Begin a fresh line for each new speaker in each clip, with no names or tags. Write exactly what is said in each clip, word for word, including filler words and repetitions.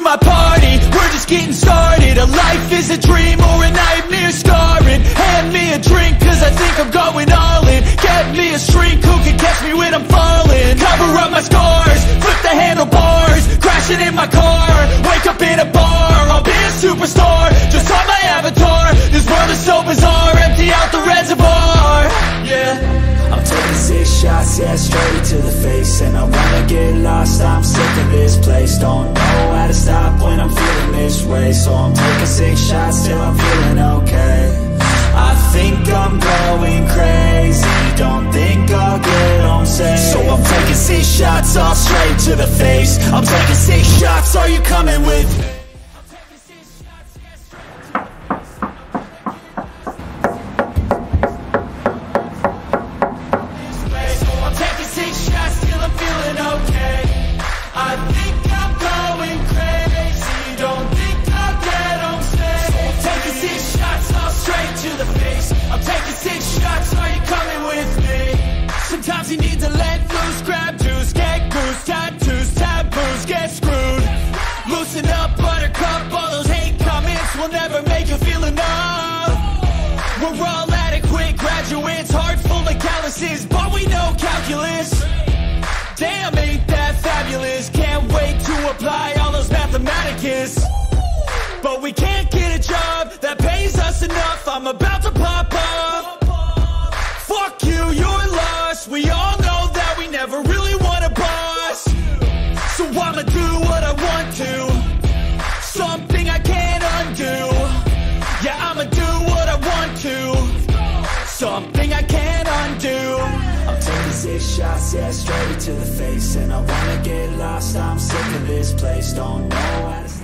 my party, we're just getting started. A life is a dream or a nightmare scarring. Hand me a drink cause I think I'm going all in. Get me a shrink who can catch me when I'm falling. Cover up my scars, flip the handlebars, crashing in my car, wake up in a bar. I'll be a superstar, just on my avatar. This world is so bizarre, empty out the reservoir. Yeah,
I'm taking six shots, yeah, straight to the face. And I wanna get lost, I'm sick of this place. Don't know how to stop when I'm feeling this way. So I'm taking six shots till I'm feeling okay. I think I'm going crazy, don't think I'll get home safe. So I'm taking six shots, all straight to the face. I'm taking six shots, are you coming with me?
Sometimes you need to let loose, grab juice, get goose, tattoos, taboos, get screwed. Loosen up, buttercup, all those hate comments will never make you feel enough. We're all adequate graduates, heart full of calluses, but we know calculus. Damn, ain't that fabulous, can't wait to apply all those mathematicus. But we can't get a job that pays us enough, I'm about to pop up. Fuck you, you're lost. We all know that we never really want a boss. So I'ma do what I want to, something I can't undo. Yeah, I'ma do what I want to, something I can't undo.
I'm taking six shots, yeah, straight to the face. And I wanna get lost, I'm sick of this place. Don't know how to stop.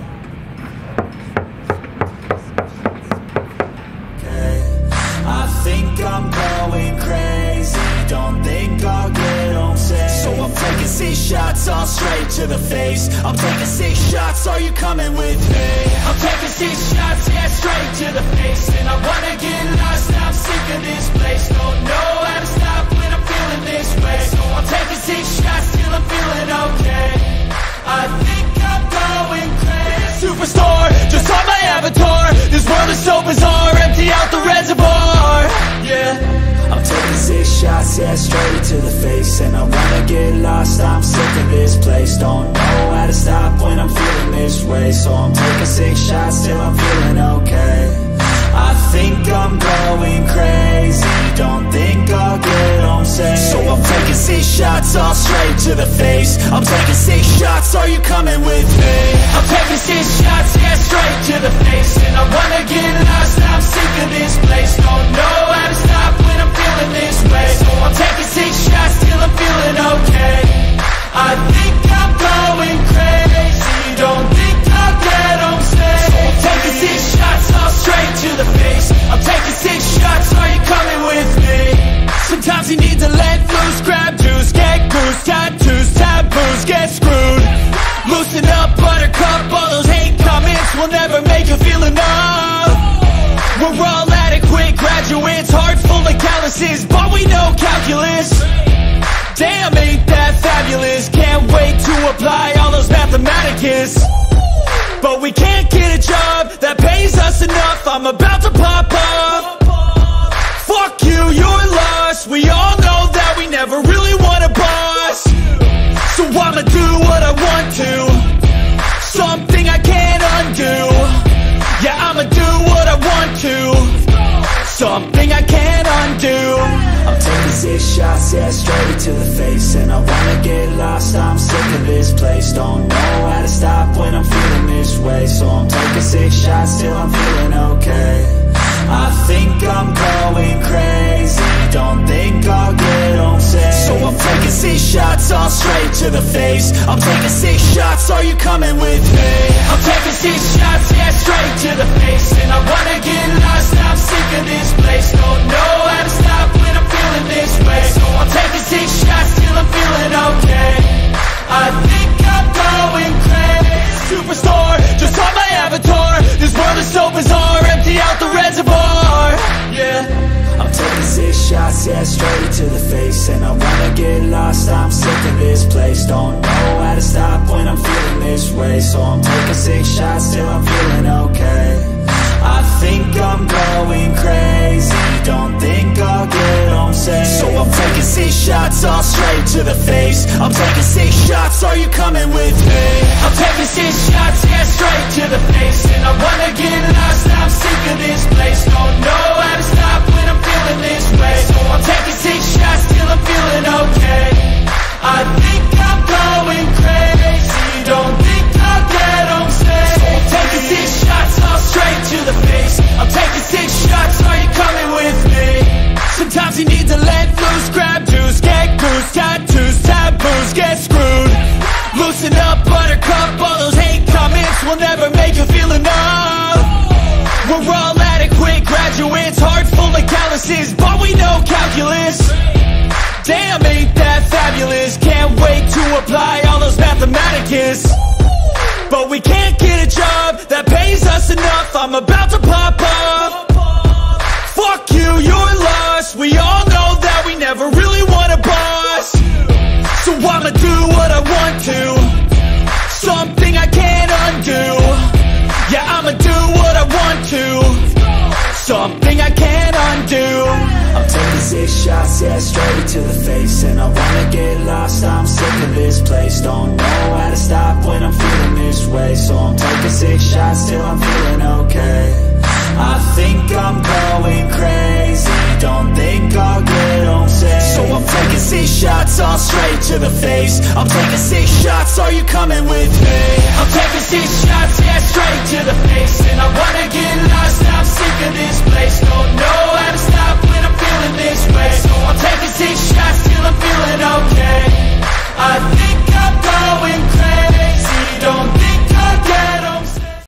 I think I'm going crazy, don't think I'll get home safe. So I'm taking six shots, all straight to the face. I'm taking six shots, are you coming with me?
I'm taking six shots, yeah, straight to the face. And I wanna get lost, I'm sick of this place. Don't know how to stop when I'm feeling this way. So I'm taking six shots till I'm feeling okay. I think I'm going crazy. Superstar, just on my avatar. This world is so bizarre, empty out the reservoir. Yeah,
I'm taking six shots, yeah, straight to the face. And I wanna get lost, I'm sick of this place. Don't know how to stop when I'm feeling this way. So I'm taking six shots till I'm feeling okay. I think I'm going crazy, don't think I'll get home safe. So I'm taking six shots, all straight to the face. I'm taking six shots, are you coming with me?
I'm taking six shots, yeah, straight to the face. And I wanna get lost, I'm sick of this place. Don't know how to stop when I'm feeling this way. So I'm taking six shots till I'm feeling okay. I think I'm going crazy, don't think I'll get home safe. So I'm taking six shots, all straight to the face. I'm taking six shots, are you coming with me? Sometimes you need to let loose, grab juice, get goose, tattoos, taboos, get screwed. Loosen up, buttercup, all those hate comments will never make you feel enough. We're all adequate graduates, heart full of calluses, but we know calculus. Damn, ain't that fabulous, can't wait to apply all those mathematicus. But we can't get a job that pays us enough, I'm about to pop up. Fuck you, you're lost. We all know that we never really want a boss. So I'ma do what I want to, something I can't undo. Yeah, I'ma do what I want to, something I can't undo.
I'm taking six shots, yeah, straight to the face. And I wanna get lost, I'm sick of this place. Don't know how to stop when I'm feeling this way. So I'm taking six shots till I'm feeling okay. I think I'm going crazy, don't think I'll get home safe. So I'm taking six shots, all straight to the face. I'm taking six shots, are you coming with me?
I'm taking six shots, yeah, straight to the face. And I wanna get lost, I'm sick of this place. Don't know how to stop when I'm feeling this way. So I'm taking six shots till I'm feeling okay. I think I'm going crazy. Superstar, just on my avatar. This world is so bizarre, empty out the reservoir. Yeah,
I'm taking six shots. shots, yeah, straight to the face. And I wanna get lost, I'm sick of this place. Don't know how to stop when I'm feeling this way. So I'm taking six shots till I'm feeling okay. I think I'm going crazy, don't think I'll get home safe. So I'm taking six shots, all straight to the face. I'm taking six shots, are you coming with me?
I'm taking six shots, yeah, straight to the face. And I wanna get lost, I'm sick of this place. Don't know how to stop when I'm feeling this way. So I'm taking six shots till I'm feeling okay. I think I'm going crazy, don't think I'll get home safe. So I'm taking six shots, all straight to the face. I'm taking six shots, are you coming with me? Sometimes you need to let loose, grab juice, get goose, tattoos, taboos, get screwed. Loosen up, buttercup, all those hate comments will never make you feel enough. We're all adequate graduates, heart full of calluses, but we know calculus. Damn, ain't that fabulous? Can't wait to apply all those mathematicus. But we can't get a job that pays us enough. I'm about to pop up. Fuck you, you're lost. We all know that we never really want a boss. So I'ma do what I want to, something I can't undo. Yeah, I'ma do what I want to, something I can't undo.
I'm taking six shots, yeah, straight to the face. And I wanna get lost, I'm sick of this place. Don't know how to stop when I'm feeling this way. So I'm taking six shots till I'm feeling okay. I think I'm going crazy, don't think I'll get home safe. So I'm taking six shots, all straight to the face. I'm taking six shots, are you coming with me?
I'm taking six shots, yeah, straight to the face. And I wanna get lost, I'm sick